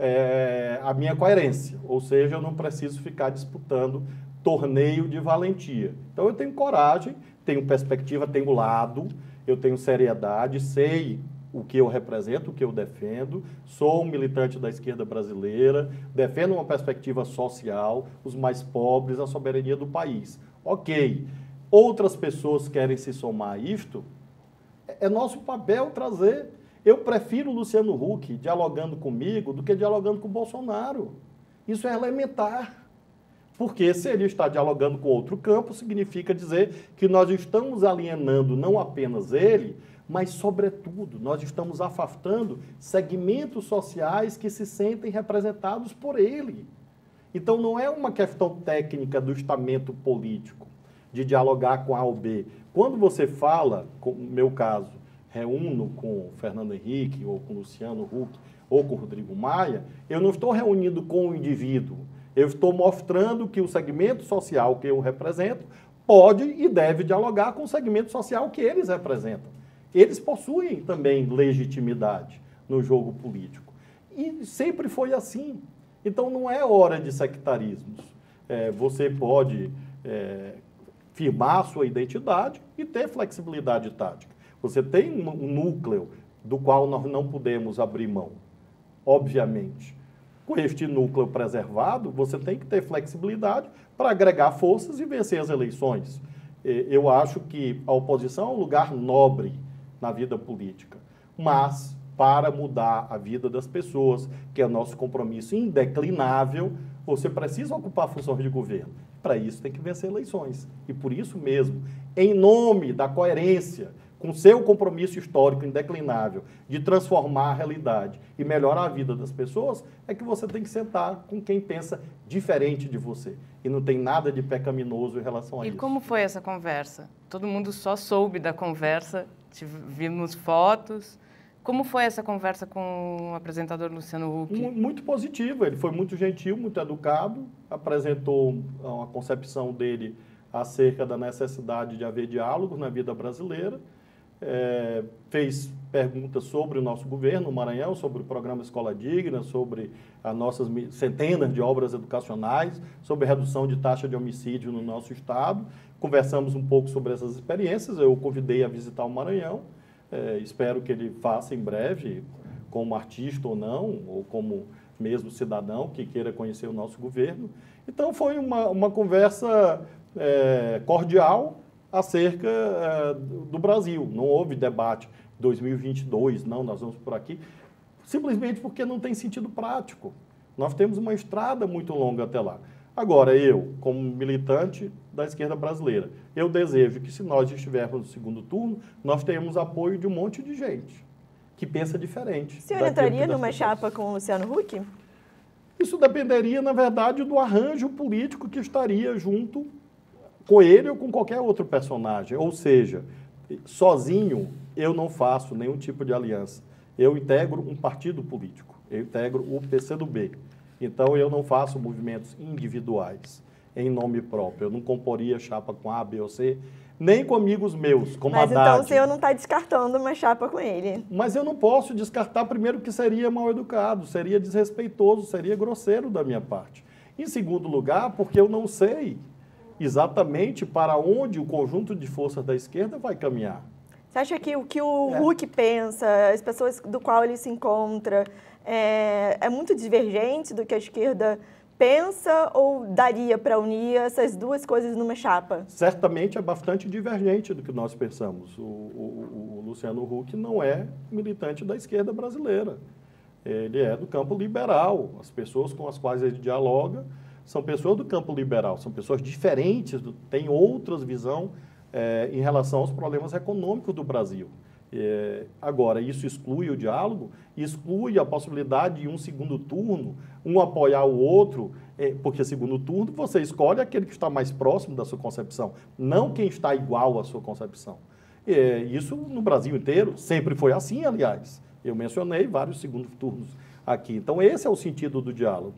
é, a minha coerência. Ou seja, eu não preciso ficar disputando torneio de valentia. Então, eu tenho coragem, tenho perspectiva, tenho lado, eu tenho seriedade, sei o que eu represento, o que eu defendo, sou um militante da esquerda brasileira, defendo uma perspectiva social, os mais pobres, a soberania do país. Ok. Outras pessoas querem se somar a isto, é nosso papel trazer. Eu prefiro o Luciano Huck dialogando comigo do que dialogando com o Bolsonaro. Isso é elementar. Porque se ele está dialogando com outro campo, significa dizer que nós estamos alienando não apenas ele, mas, sobretudo, nós estamos afastando segmentos sociais que se sentem representados por ele. Então, não é uma questão técnica do estamento político, de dialogar com A ou B. Quando você fala, como no meu caso, reúno com Fernando Henrique, ou com Luciano Huck, ou com Rodrigo Maia, eu não estou reunindo com o indivíduo. Eu estou mostrando que o segmento social que eu represento pode e deve dialogar com o segmento social que eles representam. Eles possuem também legitimidade no jogo político. E sempre foi assim. Então, não é hora de sectarismos. É, você pode é, firmar a sua identidade e ter flexibilidade tática. Você tem um, um núcleo do qual nós não podemos abrir mão, obviamente. Com este núcleo preservado, você tem que ter flexibilidade para agregar forças e vencer as eleições. Eu acho que a oposição é um lugar nobre na vida política, mas para mudar a vida das pessoas, que é nosso compromisso indeclinável, você precisa ocupar funções de governo. Para isso tem que vencer eleições. E por isso mesmo, em nome da coerência, com seu compromisso histórico indeclinável de transformar a realidade e melhorar a vida das pessoas, é que você tem que sentar com quem pensa diferente de você. E não tem nada de pecaminoso em relação a e isso. E como foi essa conversa? Todo mundo só soube da conversa, vimos fotos. Como foi essa conversa com o apresentador Luciano Huck? Muito positiva. Ele foi muito gentil, muito educado, apresentou a concepção dele acerca da necessidade de haver diálogo na vida brasileira. É, fez perguntas sobre o nosso governo, o Maranhão, sobre o programa Escola Digna, sobre as nossas centenas de obras educacionais, sobre redução de taxa de homicídio no nosso estado. Conversamos um pouco sobre essas experiências, eu o convidei a visitar o Maranhão, é, espero que ele faça em breve, como artista ou não, ou como mesmo cidadão que queira conhecer o nosso governo. Então foi uma, uma conversa é, cordial, acerca uh, do Brasil. Não houve debate dois mil e vinte e dois, não, nós vamos por aqui, simplesmente porque não tem sentido prático. Nós temos uma estrada muito longa até lá. Agora, eu, como militante da esquerda brasileira, eu desejo que, se nós estivermos no segundo turno, nós tenhamos apoio de um monte de gente que pensa diferente. O senhor entraria numa chapa com o Luciano Huck? Isso dependeria, na verdade, do arranjo político que estaria junto com ele ou com qualquer outro personagem. Ou seja, sozinho eu não faço nenhum tipo de aliança. Eu integro um partido político, eu integro o P C do B. Então, eu não faço movimentos individuais, em nome próprio. Eu não comporia chapa com A, B ou C, nem com amigos meus, como Mas Haddad. então o senhor não está descartando uma chapa com ele. Mas eu não posso descartar, primeiro, que seria mal educado, seria desrespeitoso, seria grosseiro da minha parte. Em segundo lugar, porque eu não sei exatamente para onde o conjunto de forças da esquerda vai caminhar. Você acha que o que o É. Huck pensa, as pessoas do qual ele se encontra, é, é muito divergente do que a esquerda pensa ou daria para unir essas duas coisas numa chapa? Certamente é bastante divergente do que nós pensamos. O, o, o Luciano Huck não é militante da esquerda brasileira. Ele é do campo liberal. As pessoas com as quais ele dialoga são pessoas do campo liberal, são pessoas diferentes, têm outras visões é, em relação aos problemas econômicos do Brasil. É, agora, isso exclui o diálogo, exclui a possibilidade de um segundo turno, um apoiar o outro, é, porque segundo turno você escolhe aquele que está mais próximo da sua concepção, não quem está igual à sua concepção. É, isso no Brasil inteiro sempre foi assim, aliás. Eu mencionei vários segundos turnos aqui. Então, esse é o sentido do diálogo.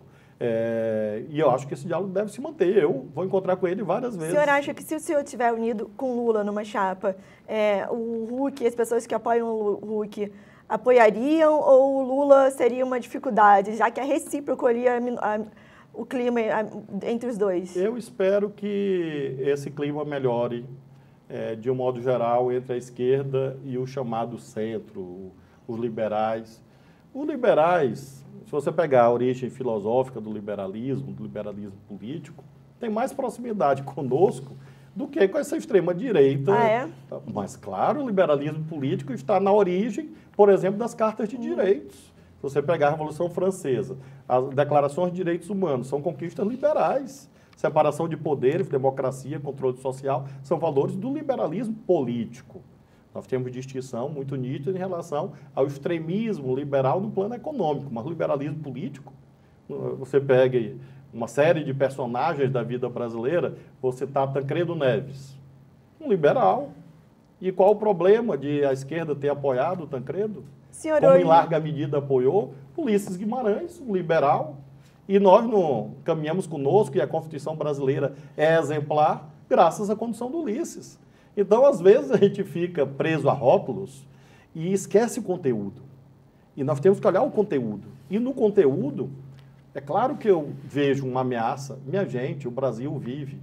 É, e eu acho que esse diálogo deve se manter. Eu vou encontrar com ele várias vezes. O senhor acha que se o senhor estiver unido com Lula numa chapa, é, o Huck, as pessoas que apoiam o Huck, apoiariam ou o Lula seria uma dificuldade, já que é recíproco ali a, a, o clima a, entre os dois? Eu espero que esse clima melhore, é, de um modo geral, entre a esquerda e o chamado centro, os liberais. Os liberais, se você pegar a origem filosófica do liberalismo, do liberalismo político, tem mais proximidade conosco do que com essa extrema-direita. Ah, é? Mas, claro, o liberalismo político está na origem, por exemplo, das cartas de hum. direitos. Se você pegar a Revolução Francesa, as declarações de direitos humanos são conquistas liberais. Separação de poderes, democracia, controle social, são valores do liberalismo político. Nós temos distinção muito nítida em relação ao extremismo liberal no plano econômico, mas o liberalismo político, você pega uma série de personagens da vida brasileira, você está Tancredo Neves, um liberal. E qual o problema de a esquerda ter apoiado o Tancredo? Senhor, Como hoje... em larga medida apoiou Ulisses Guimarães, um liberal. E nós não caminhamos conosco, e a Constituição brasileira é exemplar, graças à condução do Ulisses. Então, às vezes, a gente fica preso a rótulos e esquece o conteúdo. E nós temos que olhar o conteúdo. E no conteúdo, é claro que eu vejo uma ameaça. Minha gente, o Brasil vive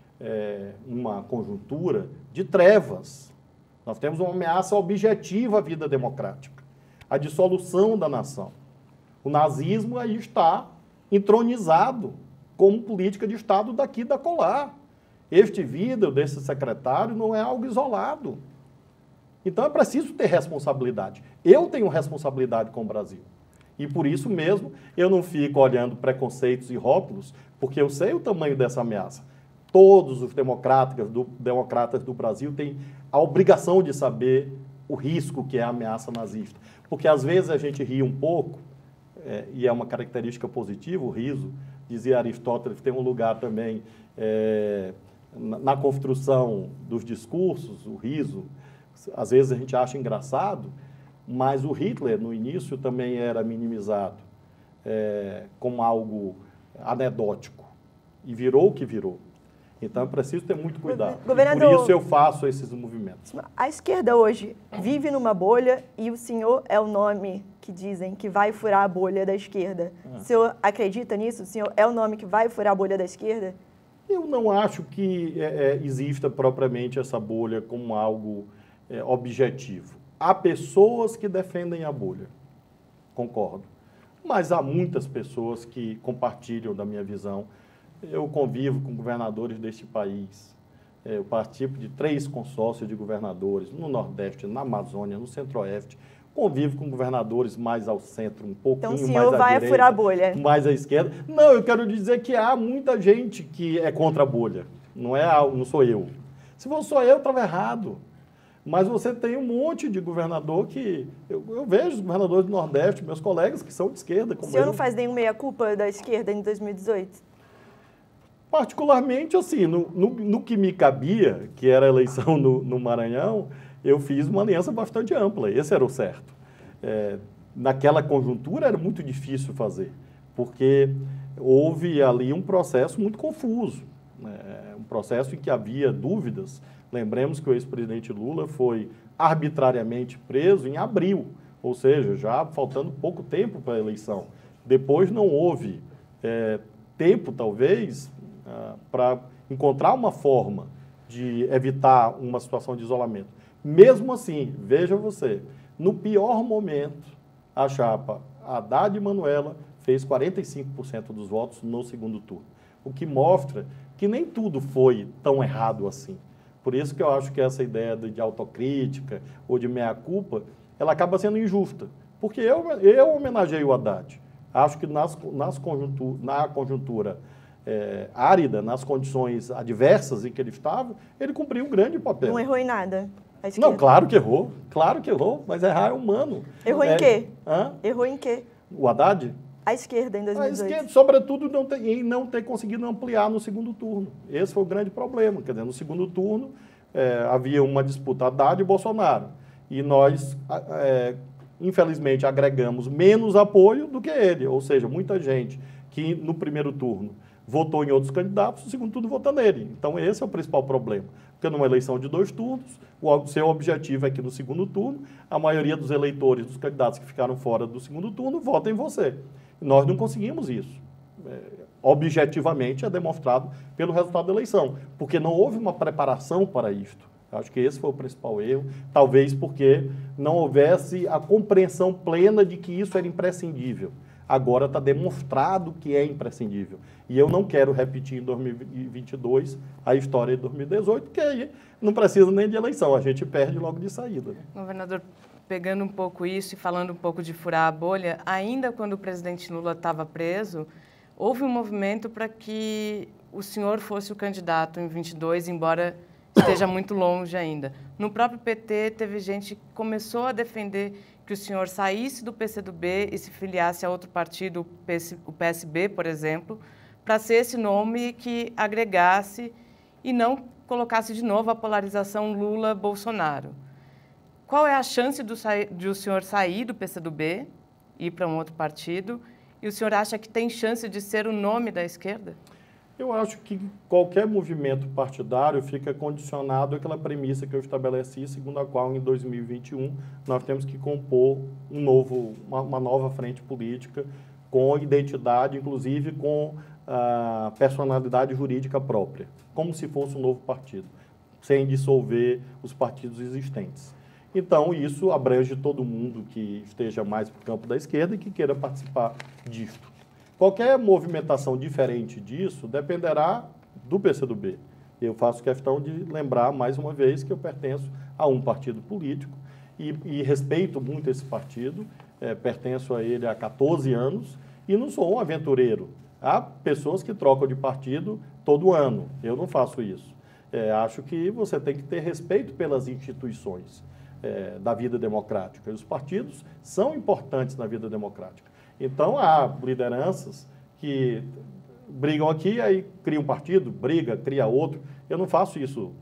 é, uma conjuntura de trevas. Nós temos uma ameaça objetiva à vida democrática, a dissolução da nação. O nazismo aí está entronizado como política de Estado daqui e da colar. Este vidro desse secretário não é algo isolado. Então é preciso ter responsabilidade. Eu tenho responsabilidade com o Brasil. E por isso mesmo eu não fico olhando preconceitos e rótulos, porque eu sei o tamanho dessa ameaça. Todos os democratas do, democratas do Brasil têm a obrigação de saber o risco que é a ameaça nazista. Porque às vezes a gente ri um pouco, é, e é uma característica positiva, o riso, dizia Aristóteles, tem um lugar também... É, na construção dos discursos, o riso, às vezes a gente acha engraçado, mas o Hitler, no início, também era minimizado é, como algo anedótico, e virou o que virou. Então, é preciso ter muito cuidado. Governador, e por isso eu faço esses movimentos. A esquerda hoje vive numa bolha e o senhor é o nome que dizem que vai furar a bolha da esquerda. Ah. O senhor acredita nisso? O senhor é o nome que vai furar a bolha da esquerda? Eu não acho que é, é, exista propriamente essa bolha como algo é, objetivo. Há pessoas que defendem a bolha, concordo. Mas há muitas pessoas que compartilham da minha visão. Eu convivo com governadores deste país. É, eu participo de três consórcios de governadores no Nordeste, na Amazônia, no Centro-Oeste. Convivo com governadores mais ao centro, um pouquinho mais à direita. Então o senhor vai furar a bolha? Mais à esquerda. Não, eu quero dizer que há muita gente que é contra a bolha. Não, é, não sou eu. Se fosse só eu, estava errado. Mas você tem um monte de governador que... Eu, eu vejo os governadores do Nordeste, meus colegas, que são de esquerda. Como o senhor eu. não faz nenhuma meia-culpa da esquerda em dois mil e dezoito? Particularmente, assim, no, no, no que me cabia, que era a eleição no, no Maranhão, eu fiz uma aliança bastante ampla, esse era o certo. É, naquela conjuntura era muito difícil fazer, porque houve ali um processo muito confuso, né? Um processo em que havia dúvidas. Lembremos que o ex-presidente Lula foi arbitrariamente preso em abril, ou seja, já faltando pouco tempo para a eleição. Depois não houve é, tempo, talvez, ah, para encontrar uma forma de evitar uma situação de isolamento. Mesmo assim, veja você, no pior momento, a chapa Haddad e Manuela fez quarenta e cinco por cento dos votos no segundo turno, o que mostra que nem tudo foi tão errado assim. Por isso que eu acho que essa ideia de autocrítica ou de meia-culpa, ela acaba sendo injusta, porque eu, eu homenageei o Haddad. Acho que nas, nas conjuntura, na conjuntura é, árida, nas condições adversas em que ele estava, ele cumpriu um grande papel. Não errou em nada. Não, claro que errou, claro que errou, mas errar é humano. Errou é, em quê? Hã? Errou em quê? O Haddad? A esquerda em dois mil e dezoito. A esquerda, sobretudo, não ter, em não ter conseguido ampliar no segundo turno. Esse foi o grande problema. Quer dizer, no segundo turno, é, havia uma disputa Haddad e Bolsonaro. E nós, é, infelizmente, agregamos menos apoio do que ele. Ou seja, muita gente que no primeiro turno votou em outros candidatos, no segundo turno votou nele. Então, esse é o principal problema. Porque numa eleição de dois turnos, o seu objetivo é que no segundo turno, a maioria dos eleitores, dos candidatos que ficaram fora do segundo turno, votem em você. Nós não conseguimos isso. É, objetivamente é demonstrado pelo resultado da eleição, porque não houve uma preparação para isto. Acho que esse foi o principal erro, talvez porque não houvesse a compreensão plena de que isso era imprescindível. Agora está demonstrado que é imprescindível. E eu não quero repetir em dois mil e vinte e dois a história de dois mil e dezoito, porque aí não precisa nem de eleição, a gente perde logo de saída. Governador, pegando um pouco isso e falando um pouco de furar a bolha, ainda quando o presidente Lula estava preso, houve um movimento para que o senhor fosse o candidato em vinte e dois, embora esteja muito longe ainda. No próprio P T, teve gente que começou a defender que o senhor saísse do P C do B e se filiasse a outro partido, o P S B, por exemplo, para ser esse nome que agregasse e não colocasse de novo a polarização Lula-Bolsonaro. Qual é a chance do, de o senhor sair do P C do B e ir para um outro partido? E o senhor acha que tem chance de ser o nome da esquerda? Eu acho que qualquer movimento partidário fica condicionado àquela premissa que eu estabeleci, segundo a qual, em dois mil e vinte e um, nós temos que compor um novo, uma, uma nova frente política com identidade, inclusive com a personalidade jurídica própria, como se fosse um novo partido, sem dissolver os partidos existentes. Então, isso abrange todo mundo que esteja mais para o campo da esquerda e que queira participar disto. Qualquer movimentação diferente disso dependerá do P C do B. Eu faço questão de lembrar, mais uma vez, que eu pertenço a um partido político e, e respeito muito esse partido, é, pertenço a ele há quatorze anos e não sou um aventureiro. Há pessoas que trocam de partido todo ano, eu não faço isso. É, acho que você tem que ter respeito pelas instituições é, da vida democrática. E os partidos são importantes na vida democrática. Então, há lideranças que brigam aqui, aí cria um partido, briga, cria outro. Eu não faço isso.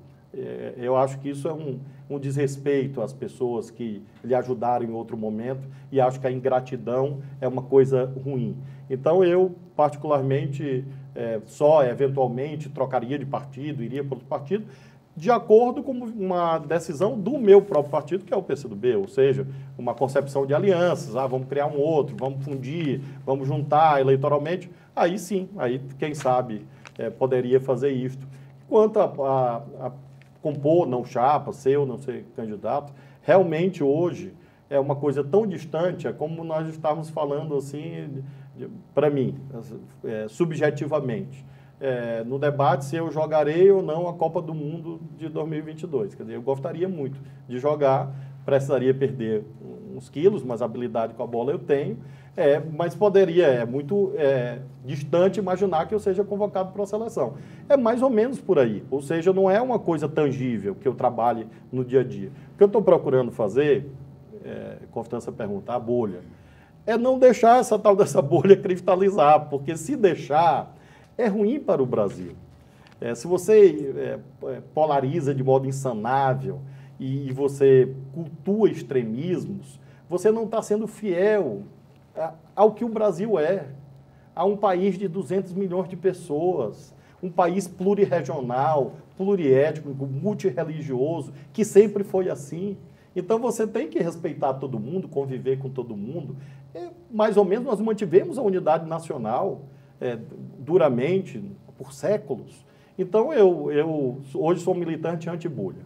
Eu acho que isso é um, um desrespeito às pessoas que lhe ajudaram em outro momento e acho que a ingratidão é uma coisa ruim. Então, eu, particularmente, é, só eventualmente trocaria de partido, iria para outro partido, de acordo com uma decisão do meu próprio partido, que é o P C do B, ou seja, uma concepção de alianças, ah, vamos criar um outro, vamos fundir, vamos juntar eleitoralmente, aí sim, aí quem sabe é, poderia fazer isto. Quanto a, a, a compor, não chapa, ser ou não ser candidato, realmente hoje é uma coisa tão distante, é como nós estávamos falando assim, para mim, é, subjetivamente. É, no debate se eu jogarei ou não a Copa do Mundo de dois mil e vinte e dois. Quer dizer, eu gostaria muito de jogar, precisaria perder uns quilos, mas habilidade com a bola eu tenho, é, mas poderia, é muito é, distante imaginar que eu seja convocado para a seleção. É mais ou menos por aí, ou seja, não é uma coisa tangível que eu trabalhe no dia a dia. O que eu estou procurando fazer, é, Constância pergunta, a bolha, é não deixar essa tal dessa bolha cristalizar, porque se deixar, é ruim para o Brasil. É, se você é, polariza de modo insanável e, e você cultua extremismos, você não está sendo fiel a, ao que o Brasil é. A um país de duzentos milhões de pessoas, um país plurirregional, pluriétnico, multirreligioso, que sempre foi assim. Então você tem que respeitar todo mundo, conviver com todo mundo. É, mais ou menos nós mantivemos a unidade nacional É, duramente, por séculos. Então, eu, eu hoje sou militante anti-bolha.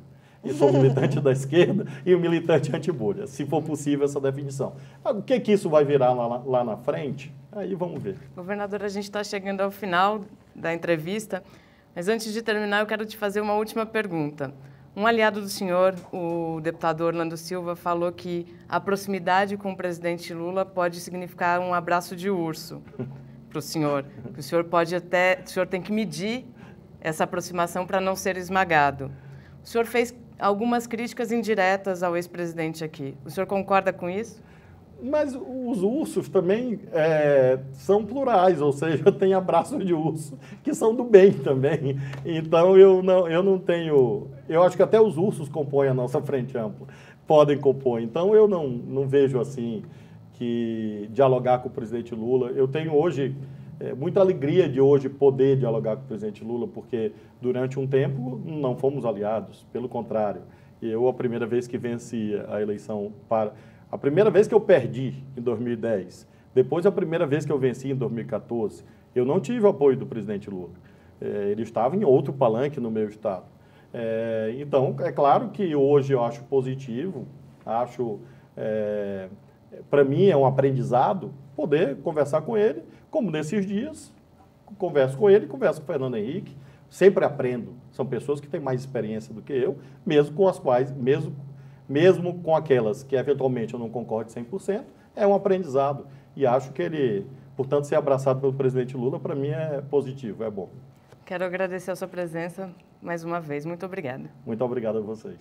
e sou militante da esquerda e um militante anti-bolha, se for possível essa definição. O que que isso vai virar lá, lá na frente? Aí vamos ver. Governador, a gente está chegando ao final da entrevista, mas antes de terminar eu quero te fazer uma última pergunta. Um aliado do senhor, o deputado Orlando Silva, falou que a proximidade com o presidente Lula pode significar um abraço de urso para o senhor. Que o senhor pode até, o senhor tem que medir essa aproximação para não ser esmagado. O senhor fez algumas críticas indiretas ao ex-presidente aqui. O senhor concorda com isso? Mas os ursos também é, são plurais, ou seja, tem abraço de urso, que são do bem também. Então, eu não, eu não tenho... Eu acho que até os ursos compõem a nossa frente ampla, podem compor. Então, eu não, não vejo, assim, que dialogar com o presidente Lula... Eu tenho hoje é, muita alegria de hoje poder dialogar com o presidente Lula, porque durante um tempo não fomos aliados, pelo contrário. Eu, a primeira vez que venci a eleição para... A primeira vez que eu perdi, em dois mil e dez, depois a primeira vez que eu venci, em dois mil e quatorze, eu não tive o apoio do presidente Lula. É, ele estava em outro palanque no meu estado. É, então, é claro que hoje eu acho positivo, acho, é, para mim é um aprendizado poder conversar com ele, como nesses dias, converso com ele, converso com o Fernando Henrique, sempre aprendo. São pessoas que têm mais experiência do que eu, mesmo com as quais, mesmo mesmo com aquelas que eventualmente eu não concordo cem por cento, é um aprendizado. E acho que ele, portanto, ser abraçado pelo presidente Lula, para mim é positivo, é bom. Quero agradecer a sua presença mais uma vez. Muito obrigada. Muito obrigado a vocês.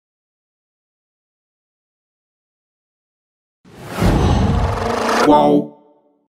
Qual?